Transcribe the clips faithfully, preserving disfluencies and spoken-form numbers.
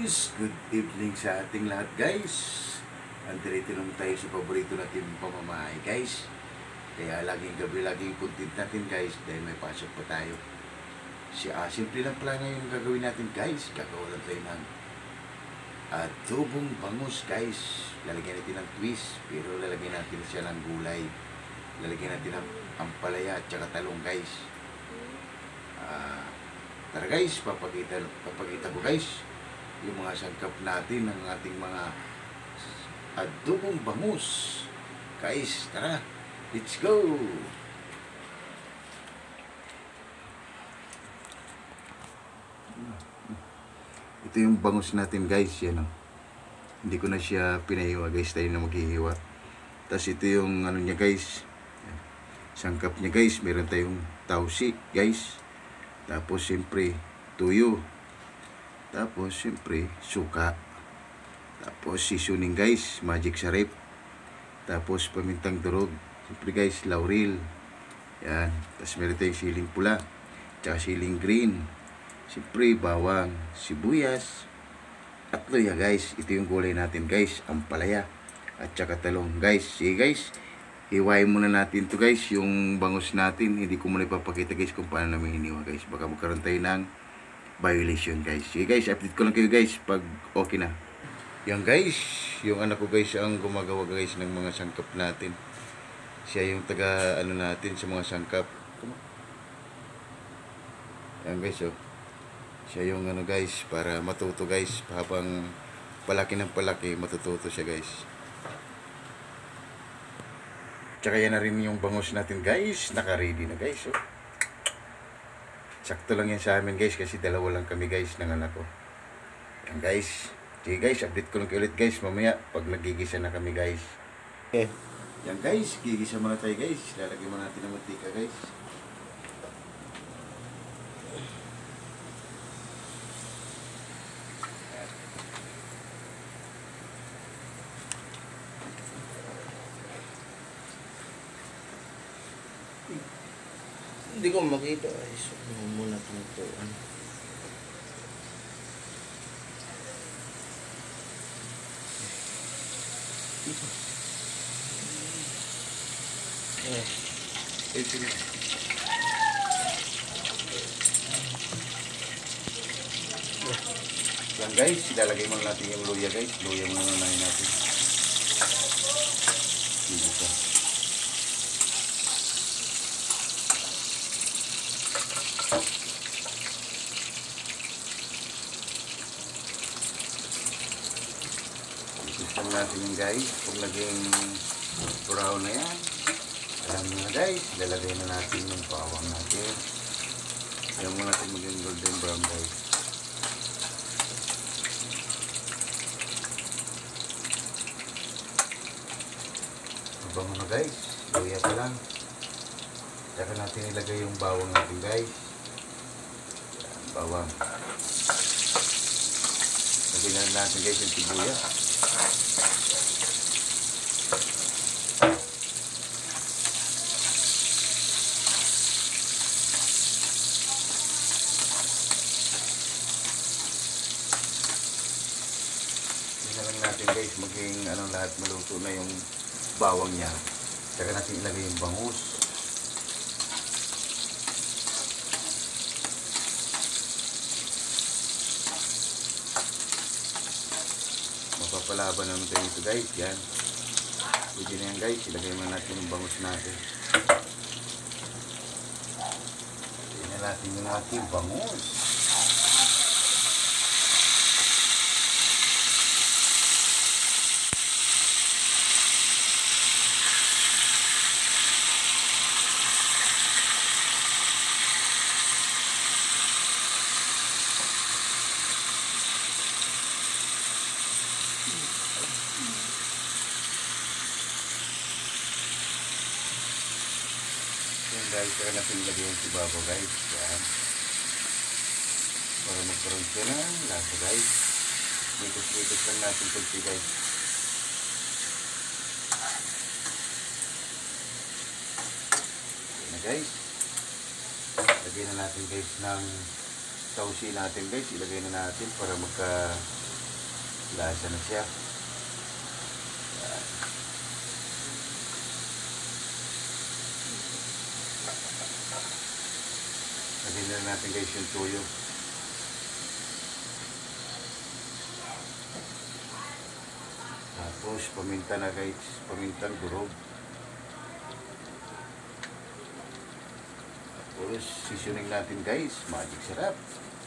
guys, good evening sa ating lahat guys. Andito naman tayo sa paborito natin pamamahay guys. Kaya laging gabi, laging content natin guys dahil may pasok pa tayo. Si ah, simple lang pala ngayon gagawin natin guys. Gagawa lang tayo ng adobong bangus guys. Lalagyan natin ng twist pero lalagyan natin siya ng gulay. Lalagyan natin ng ampalaya at saka talong guys. Ah, tara guys, papakita, papakita ko guys yung mga sangkap natin ng ating mga adobong bangus. Guys, tara, let's go! Ito yung bangus natin guys, yan o. Hindi ko na siya pinahiwa guys, tayo na maghihiwa. Tapos ito yung ano niya guys, sangkap niya guys, meron tayong tausi guys. Tapos siyempre tuyo. Tapos siyempre suka. Tapos seasoning guys, magic sarap. Tapos pamintang durog. Siyempre guys, laurel. Yan. Tapos meron tayong siling pula. Tsaka siling green. Siyempre bawang, sibuyas. At luya guys. Ito yung gulay natin guys, ampalaya. At tsaka talong guys. Sige guys, hiwain muna natin to guys, yung bangus natin. Hindi ko muna ipapakita guys kung paano namin hiniwa guys. Baka magkaroon tayo ng violation guys. Sige guys, update ko lang kayo guys pag okay na. Yan guys, yung anak ko guys ang gumagawa guys ng mga sangkap natin. Siya yung taga ano natin sa mga sangkap. Yan guys oh. Siya yung ano guys, para matuto guys. Habang palaki ng palaki, matututo siya guys. Tsaka yan na rin yung bangus natin guys. Naka-ready na guys oh. Sakto lang yan sa amin guys kasi dalawa lang kami guys ng anak ko. Yan guys. Sige guys, update ko lang kayo ulit guys mamaya pag nagigisa na kami guys. Okay. Yan guys, gigisa muna tayo guys. Lalagyan muna natin ng mantika guys. Hindi ko makita ay so, muna ito ano. Eh, ito na. Yan guys, ilalagay muna natin yung luya guys. Luya muna natin natin. Dito. Gusto natin yung guys, kung naging brown na yan, alam nyo na guys, lalagay na natin yung bawang natin. Ayaw mo natin maging golden brown guys. Mabango na guys, luya pa lang. Saka natin ilagay yung bawang natin guys. Yan, bawang. Lagyan na natin guys yung sibuyas. Lang natin guys maging ano lahat maluto na yung bawang niya. Saka natin ilagay yung bangus. Mapapalaban naman tayo ito guys. Yan. Pwede na yan guys. Ilagay mo natin yung bangus natin. Ilagay na natin yung ating bangus. Yan guys, saka natin ilagay yung sibabaw guys. Yan. Para magkaroon siya ng lasa guys. Litos-litos lang natin ito guys. Yan na guys. Lagyan na natin guys ng tausi natin guys. Ilagay na natin para magka Lasa na siya. Lagyan na natin guys yung toyo. Tapos paminta na guys, pamintang durog. Tapos seasoning natin guys, magic sarap.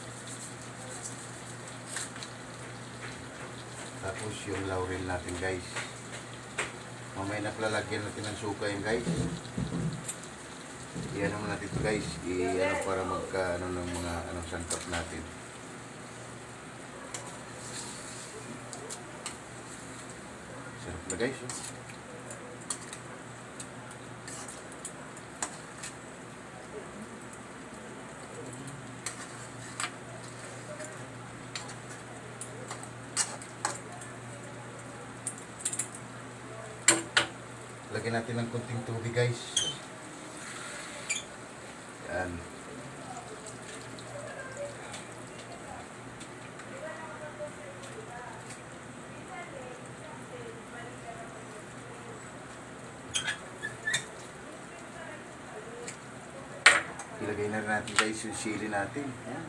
Tapos yung laurel natin guys. Mamaya naklalagyan natin ng suka yun guys. Iyan naman natin ito guys. Iyan para magka ano ng mga anong sangkap natin. Sarap na guys. Oh. Lagyan natin ng kunting tubig guys. Yan. Ilagay na natin guys yung sili natin. Yan.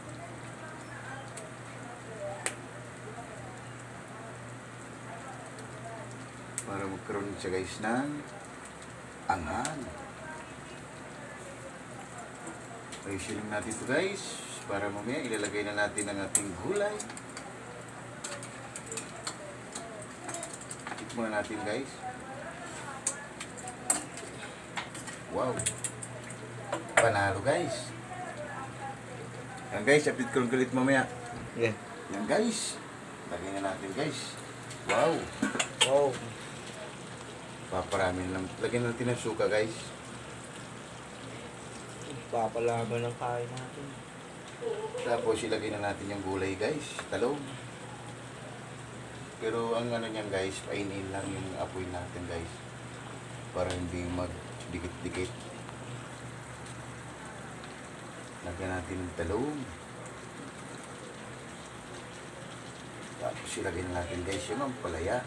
Para magkaroon siya guys ng anghang. Ayusin natin ito guys. Para mamaya ilalagay na natin ang ating gulay. Tikman natin guys. Wow. Panalo guys. Yan guys, update ko ulit mamaya. Yeah. Yan guys. Lagay na natin guys. Wow. Wow. Paparamin lang. Lagyan natin ng suka guys. Papalaban ng kain natin. Tapos ilagay na natin yung gulay guys. Talong. Pero ang ano niyan guys, painin lang yung apoy natin guys. Para hindi magdikit-dikit. Lagyan natin ng talong. Tapos ilagay na natin guys yung ampalaya.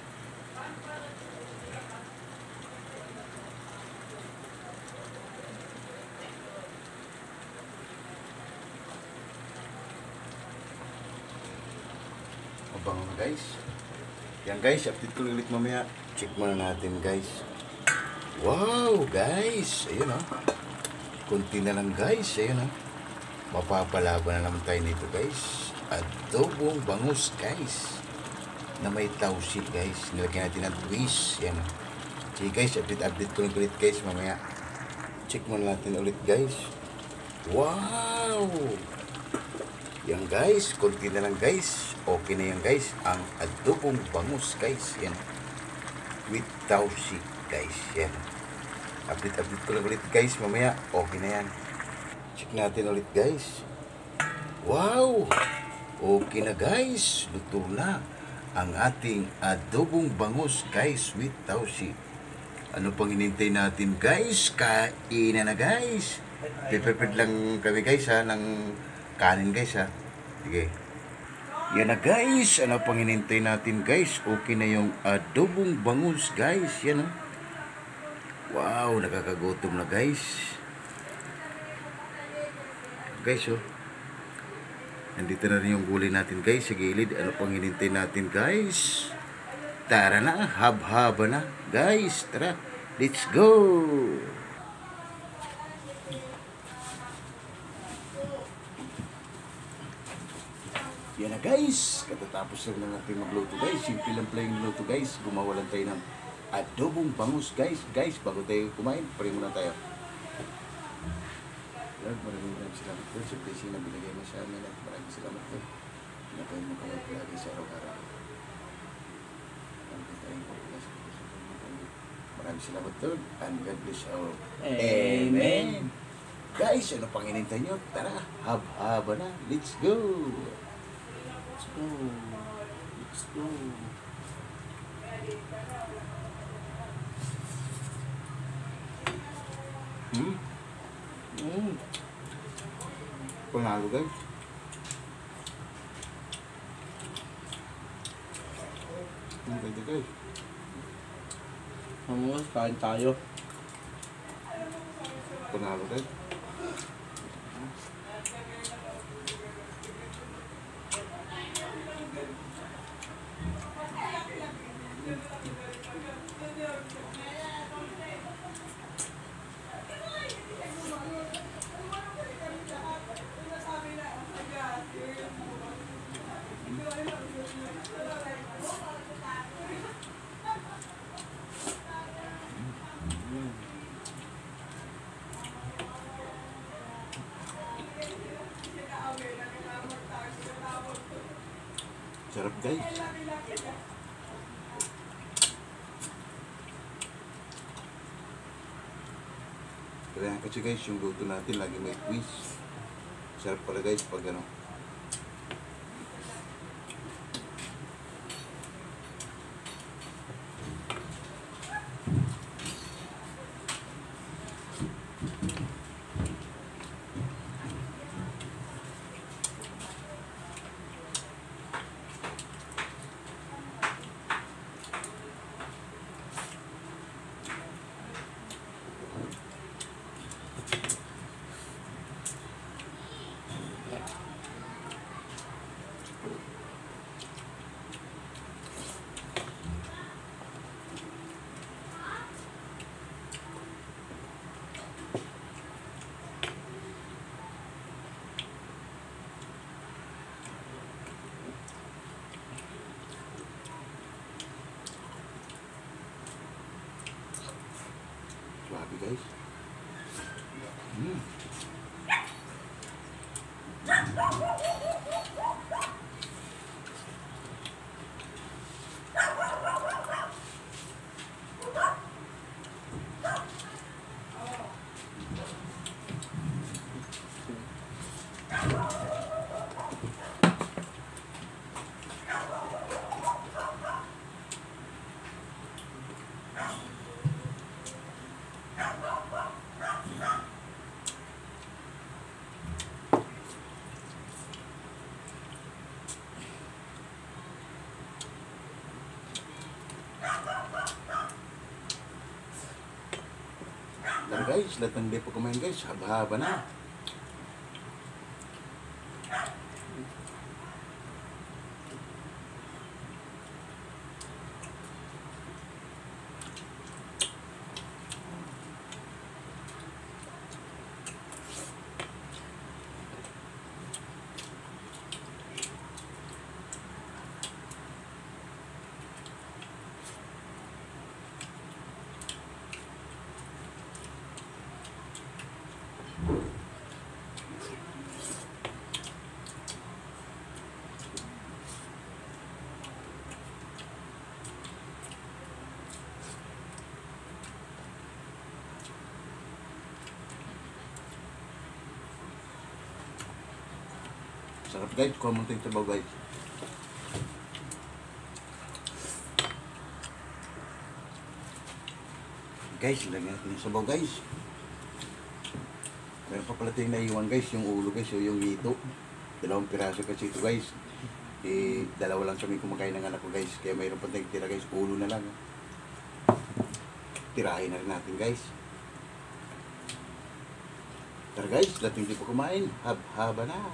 Mabango na guys. Yan guys, update ko ulit mamaya. Check muna natin guys. Wow guys. Ayun o. Oh. Kunti na lang guys. Ayun o. Oh. Mapapalaban na naman tayo nito guys. Adobong bangus guys. Na may tausi guys. Nilagyan natin ng twist. Yan o. Oh. Sige guys, update update ko ulit guys mamaya. Check muna natin ulit guys. Wow. Yan guys, konti na lang guys. Okay na yan guys. Ang adobong bangus guys. Yan. With tausi guys. Yan. Update update ko lang ulit guys. Mamaya okay na yan. Check natin ulit guys. Wow. Okay na guys. Luto na ang ating adobong bangus guys with tausi. Ano pang hinintay natin guys? Kainan na guys. Prepared lang kami guys ha. Ng kanin guys ha. Sige. Yan na guys. Ano pang hinintay natin guys? Okay na yung adobong bangus guys. Yan o. Wow. Nakakagutom na guys. Guys oh. Nandito na rin yung gulay natin guys sa gilid. Ano pang hinintay natin guys? Tara na. Hab-haba na. Guys. Tara. Let's go. Yan na guys, katatapos lang natin magluto guys. Simple lang pala yung luto guys. Gumawa lang tayo ng adobong bangus guys. Guys, bago tayo kumain, pray muna tayo. Lord, maraming maraming salamat po sa blessing na binigay mo sa amin at maraming salamat po. Pinapay mo kami palagi sa araw-araw. Maraming salamat Lord and God bless all. Amen. Guys, ano pang inintay nyo? Tara, hab-haba na. Let's go. Let's go. Let's go. Hmm? Hmm. Panalo guys. Pwede guys. Bangus, kain tayo. Panalo guys. Sarap guys. Kaya kasi guys, yung luto natin lagi may twist. Sarap pala guys pag ano. Grabe guys. Mm. Dan guys, lahat ng hindi po kumain guys, haba-haba na. Sarap guys, kuha mo ito yung sabaw guys. Guys, lagyan natin yung sabaw guys. Meron pa pala tayong naiwan guys, yung ulo guys, o yung hito. Dalawang piraso kasi ito guys. Eh, dalawa lang kami kumakain ng anak ko guys. Kaya mayroon pa tayong tira guys, ulo na lang. Tirahin na rin natin guys. Tara guys, lahat hindi pa kumain. Hab-haba na.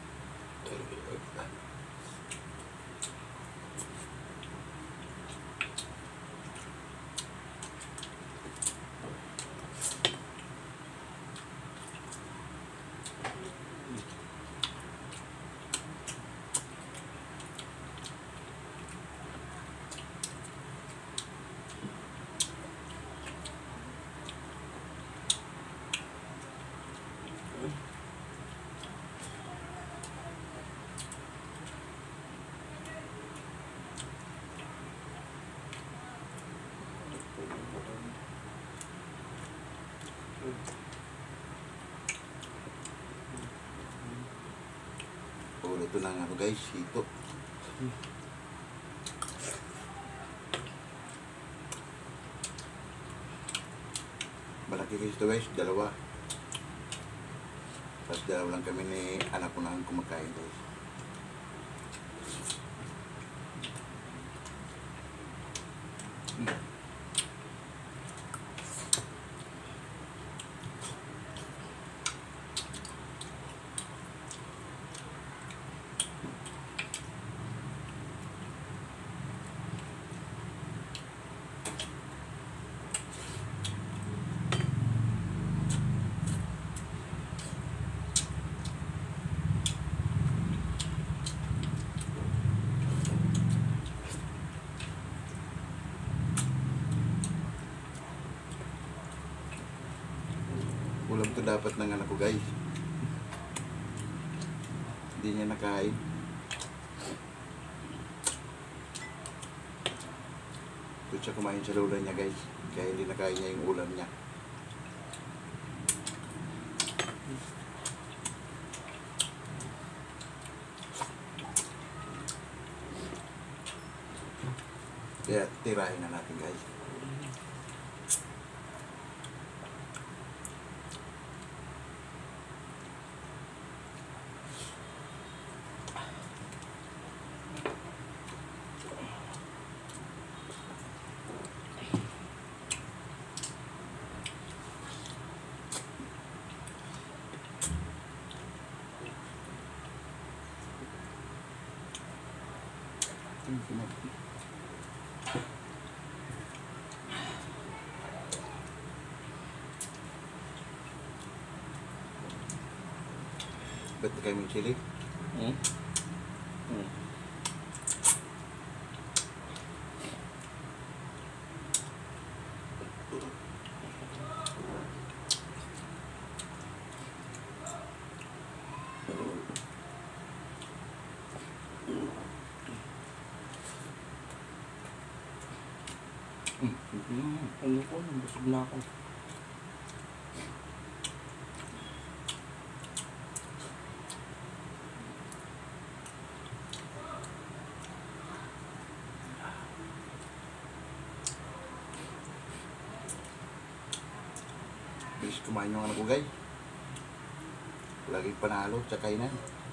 Ulo ito ng ano guys, hito. Malaki guys ito guys, dalawa. Tapos dalawa lang kami ni anak ko na kumakain guys. Ulam to dapat ng anak ko guys. Hindi niya nakain. Ito siya kumain sa lula niya guys. Kaya hindi nakain niya yung ulam niya. Kaya tirahin na natin guys. Ba't na kayo may chili? Hmm? Hmm. Mm. Hmm. Ano ko? Busog na ako. Bilis kumain yung anak ko guys. Laging panalo sa kainan.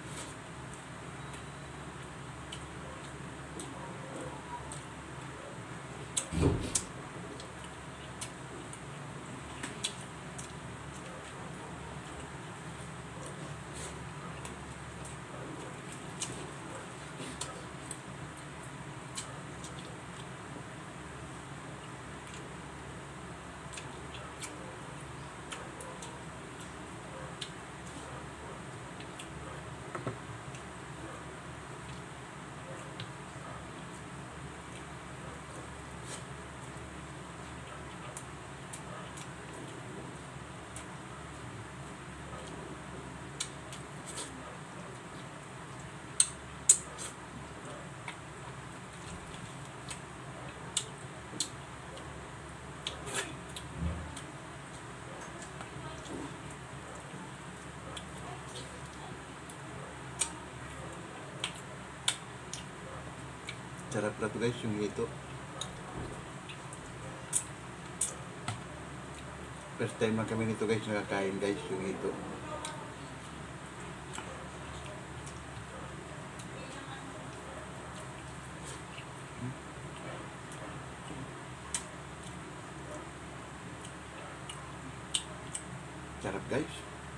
Sarap na to guys yung ito. First time lang kami nito guys nakakain guys yung ito. Sarap guys.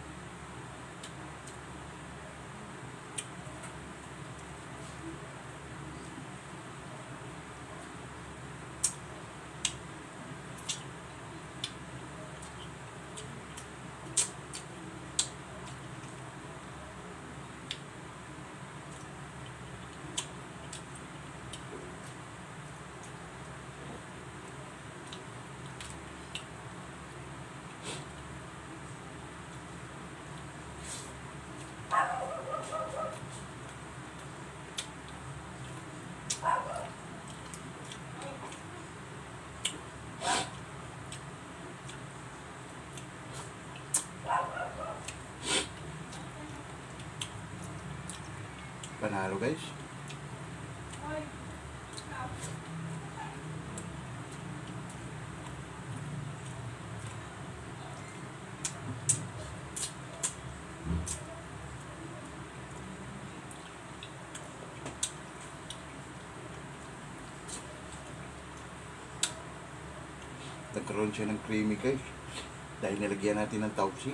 Panalo guys. Nagkaroon siya ng creamy guys. Dahil nilagyan natin ng tausi.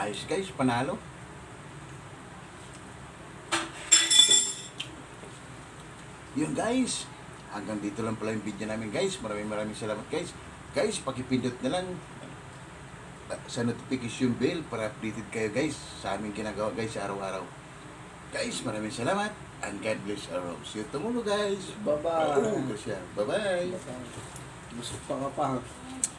Ayos guys, panalo. Yun guys. Hanggang dito lang pala yung video namin guys. Maraming maraming salamat guys. Guys, pakipindot na lang sa notification bell para updated kayo guys sa aming ginagawa guys sa araw-araw. Guys, maraming salamat and God bless our all. See you tomorrow guys. Bye-bye. Oh, bye-bye. Busog pa ka pa.